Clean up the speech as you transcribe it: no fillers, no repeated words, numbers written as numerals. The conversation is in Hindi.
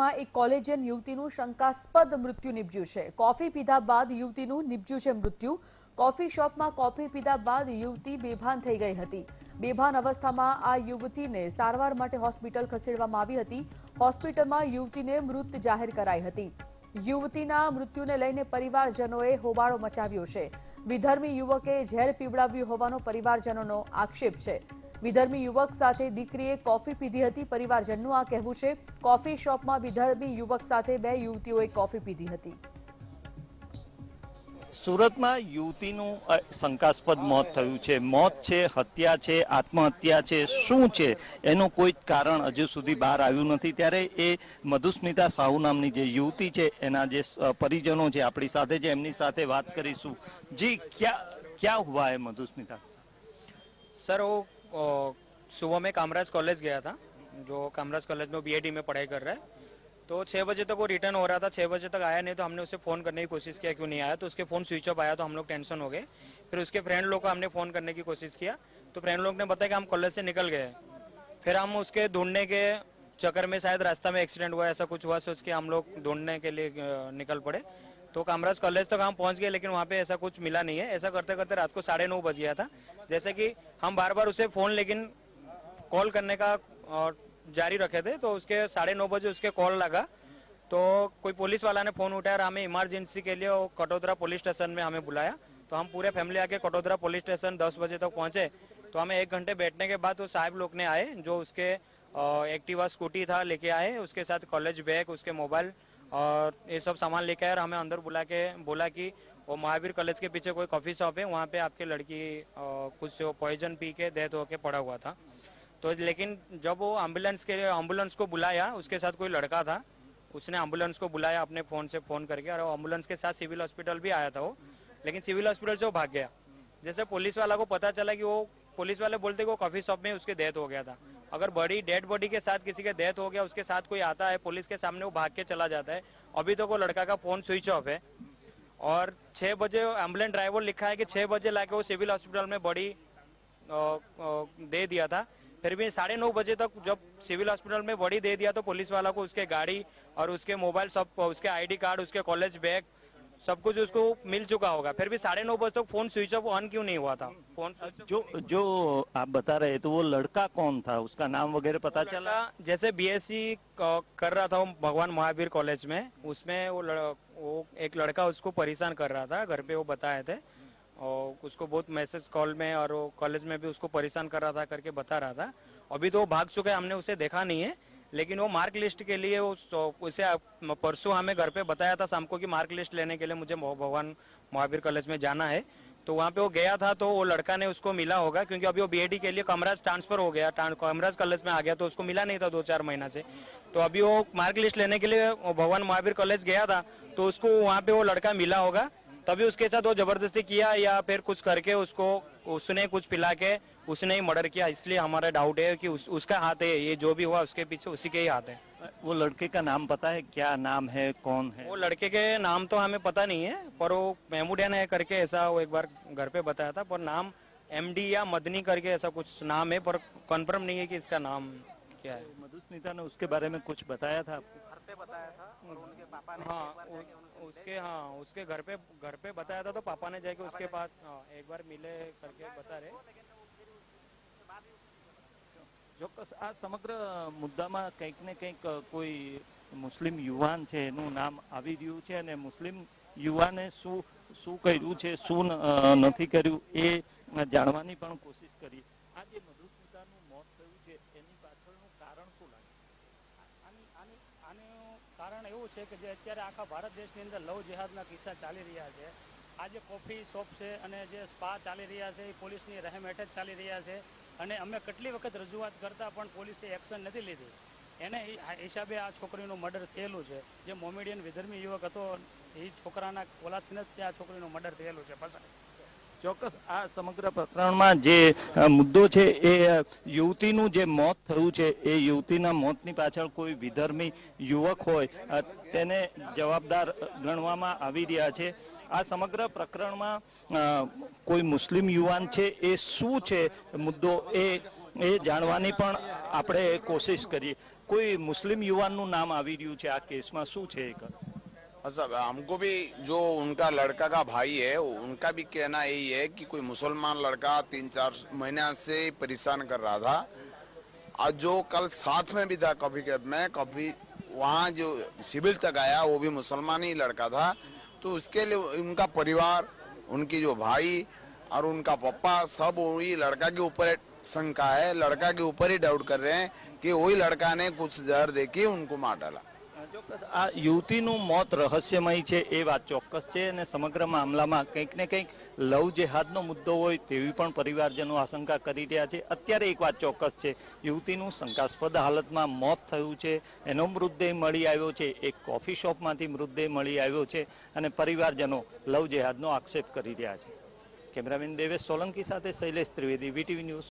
સુરતમાં એક કોલેજિયન યુવતીનું શંકાસ્પદ મૃત્યુ નિપજ્યું છે। કોફી પીધા બાદ યુવતીનું નિપજ્યું છે મૃત્યુ। કોફી શોપમાં કોફી પીધા બાદ યુવતી બેભાન થઈ ગઈ હતી। બેભાન અવસ્થામાં આ યુવતીને સારવાર માટે હોસ્પિટલ ખસેડવામાં આવી હતી। હોસ્પિટલમાં યુવતીને મૃત જાહેર કરાઈ હતી। યુવતીના મૃત્યુને લઈને પરિવારજનોએ હોબાળો મચાવ્યો છે। વિધર્મી યુવકે ઝેર પીવડાવ્યું હોવાનો પરિવારજનોનો આક્ષેપ છે। વિધર્મી યુવક સાથે દીકરીએ કોફી પીધી હતી। પરિવારજનનું આ કહેવું છે। કોફી શોપમાં વિધર્મી યુવક સાથે બે યુવતીઓએ કોફી પીધી હતી। સુરતમાં યુવતીનું શંકાસ્પદ મોત થયું છે। મોત છે, હત્યા છે, આત્મહત્યા છે, શું છે એનું કોઈ કારણ હજુ સુધી બહાર આવ્યું નથી। ત્યારે એ મધુસ્મિતા સાહુ નામની જે યુવતી છે એના જે પરિજનો છે આપણી સાથે છે, એમની સાથે વાત કરીશું। જી, क्या हुआ है मधुस्मिता? सर वो सुबह में कामराज कॉलेज गया था, जो कामराज कॉलेज में बीएडी में पढ़ाई कर रहा है। तो 6 बजे तक वो रिटर्न हो रहा था। 6 बजे तक आया नहीं, तो हमने उसे फोन करने की कोशिश किया, क्यों नहीं आया। तो उसके फोन स्विच ऑफ आया, तो हम लोग टेंशन हो गए। फिर उसके फ्रेंड लोग को हमने फोन करने की कोशिश किया, तो फ्रेंड लोग ने बताया कि हम कॉलेज से निकल गए। फिर हम उसके ढूंढने के चक्कर में शायद रास्ता में एक्सीडेंट हुआ, ऐसा कुछ हुआ, सोच के हम लोग ढूंढने के लिए निकल पड़े। तो कामराज कॉलेज तक हम पहुंच गए, लेकिन वहां पे ऐसा कुछ मिला नहीं है। ऐसा करते करते रात को 9:30 बज गया था। जैसे कि हम बार बार उसे फोन लेकिन कॉल करने का जारी रखे थे, तो उसके 9:30 बजे उसके कॉल लगा, तो कोई पुलिस वाला ने फोन उठाया और हमें इमरजेंसी के लिए कटोदरा पुलिस स्टेशन में हमें बुलाया। तो हम पूरे फैमिली आके कटोदरा पुलिस स्टेशन 10 बजे तक पहुंचे। तो हमें 1 घंटे बैठने के बाद वो साहब लोग ने आए, जो उसके एक्टिवा स्कूटी था लेके आए, उसके साथ कॉलेज बैग, उसके मोबाइल और ये सब सामान लेके आए और हमें अंदर बुला के बोला कि वो महावीर कॉलेज के पीछे कोई कॉफी शॉप है, वहाँ पे आपकी लड़की कुछ पॉइजन पी के डेथ होके पड़ा हुआ था। तो लेकिन जब वो एम्बुलेंस को बुलाया, उसके साथ कोई लड़का था, उसने एम्बुलेंस को बुलाया अपने फोन से फोन करके, और एम्बुलेंस के साथ सिविल हॉस्पिटल भी आया था वो, लेकिन सिविल हॉस्पिटल से वो भाग गया। जैसे पुलिस वाला को पता चला कि वो पुलिस वाले बोलते कि वो कॉफी शॉप में उसकी डेथ हो गया था। अगर डेड बॉडी के साथ किसी के डेथ हो गया, उसके साथ कोई आता है पुलिस के सामने, वो भाग के चला जाता है। अभी तो वो लड़का का फोन स्विच ऑफ है। और 6 बजे एम्बुलेंस ड्राइवर लिखा है कि 6 बजे लाके वो सिविल हॉस्पिटल में बॉडी दे दिया था। फिर भी 9:30 बजे तक जब सिविल हॉस्पिटल में बॉडी दे दिया, तो पुलिस वाला को उसके गाड़ी और उसके मोबाइल सब, उसके आईडी कार्ड, उसके कॉलेज बैग, सब कुछ उसको मिल चुका होगा। फिर भी 9:30 बजे तक फोन स्विच ऑफ ऑन क्यों नहीं हुआ था? फोन जो आप बता रहे तो वो लड़का कौन था, उसका नाम वगैरह पता चला? जैसे बीएससी कर रहा था वो भगवान महावीर कॉलेज में, उसमें वो एक लड़का उसको परेशान कर रहा था, घर पे वो बताए थे, और उसको बहुत मैसेज कॉल में और कॉलेज में भी उसको परेशान कर रहा था करके बता रहा था। अभी तो वो भाग चुका है, हमने उसे देखा नहीं है, लेकिन वो मार्क लिस्ट के लिए उसे परसों हमें घर पे बताया था शाम को कि मार्क लिस्ट लेने के लिए मुझे भगवान महावीर कॉलेज में जाना है। तो वहाँ पे वो गया था, तो वो लड़का ने उसको मिला होगा, क्योंकि अभी वो बीएडी के लिए कामराज ट्रांसफर हो गया, कामराज कॉलेज में आ गया, तो उसको मिला नहीं था 2-4 महीना से। तो अभी वो मार्क लिस्ट लेने के लिए भगवान महावीर कॉलेज गया था, तो उसको वहाँ पे वो लड़का मिला होगा, तभी उसके साथ वो जबरदस्ती किया या फिर कुछ करके उसने कुछ पिला के उसने ही मर्डर किया। इसलिए हमारा डाउट है कि उसका हाथ है, ये जो भी हुआ उसके पीछे उसी के ही हाथ है। वो लड़के का नाम पता है? क्या नाम है, कौन है? वो लड़के के नाम तो हमें पता नहीं है, पर वो महमूदियन है करके ऐसा वो एक बार घर पे बताया था, पर नाम एमडी या मदनी करके ऐसा कुछ नाम है, पर कंफर्म नहीं है कि इसका नाम क्या है। मधुस्मिता ने उसके बारे में कुछ बताया था आपको? घर पे बताया था, और उनके पापा ने उसके घर पे बताया था, तो पापा ने जाके उसके पास एक बार मिले करके बता रहे। ચોક્કસ આ સમગ્ર મુદ્દામાં કંઈક ને કંઈક કોઈ મુસ્લિમ યુવાન છે એનું નામ આવી રહ્યું છે, અને મુસ્લિમ યુવાને શું કર્યું છે, શું નથી કર્યું એ જાણવાની પણ કોશિશ કરી। આ જે મધુસ્મિતાનું મોત થયું છે એની પાછળનું કારણ શું લાગે? આનું કારણ એવું છે કે જે અત્યારે આખા ભારત દેશની અંદર લવ જેહાદના કિસ્સા ચાલી રહ્યા છે। આ જે કોફી શોપ છે અને જે સ્પા ચાલી રહ્યા છે એ પોલીસની રહેમ હેઠળ ચાલી રહ્યા છે, અને અમે કેટલી વખત રજૂઆત કરતા પણ પોલીસે એક્શન નથી લીધી। એને હિસાબે આ છોકરીનું મર્ડર થયેલું છે। જે મોમેડિયન વિધર્મી યુવક હતો એ છોકરાના ઓલાથી જ આ છોકરીનું મર્ડર થયેલું છે। ચોક્કસ આ સમગ્ર પ્રકરણમાં જે મુદ્દો છે એ યુવતીનું જે મોત થયું છે એ યુવતીના મોતની પાછળ કોઈ વિધર્મી યુવક હોય તેને જવાબદાર ગણવામાં આવી રહ્યા છે। આ સમગ્ર પ્રકરણમાં કોઈ મુસ્લિમ યુવાન છે એ શું છે મુદ્દો એ જાણવાની પણ આપણે કોશિશ કરીએ। કોઈ મુસ્લિમ યુવાનનું નામ આવી રહ્યું છે આ કેસમાં, શું છે એક? सब हमको भी जो उनका लड़का का भाई है उनका भी कहना यही है कि कोई मुसलमान लड़का 3-4 महीने से परेशान कर रहा था। आज जो कल साथ में भी था कॉफी कैब में, कॉफी वहाँ जो सिविल तक आया वो भी मुसलमान ही लड़का था। तो उसके लिए उनका परिवार, उनकी जो भाई और उनका पप्पा सब वही लड़का के ऊपर शंका है, लड़का के ऊपर ही डाउट कर रहे हैं कि वही लड़का ने कुछ जहर देके उनको मार डाला। ચોક્કસ આ યુવતીનું મોત રહસ્યમય છે એ વાત ચોક્કસ છે અને સમગ્ર મામલામાં કંઈક ને કંઈક લવ જેહાદનો મુદ્દો હોય તેવી પણ પરિવારજનો આશંકા કરી રહ્યા છે। અત્યારે એક વાત ચોક્કસ છે, યુવતીનું શંકાસ્પદ હાલતમાં મોત થયું છે, એનો મૃતદેહ મળી આવ્યો છે, એક કોફી શોપમાંથી મૃતદેહ મળી આવ્યો છે અને પરિવારજનો લવ જેહાદનો આક્ષેપ કરી રહ્યા છે। કેમેરામેન દેવેશ સોલંકી સાથે શૈલેષ ત્રિવેદી, વીટીવી ન્યૂઝ।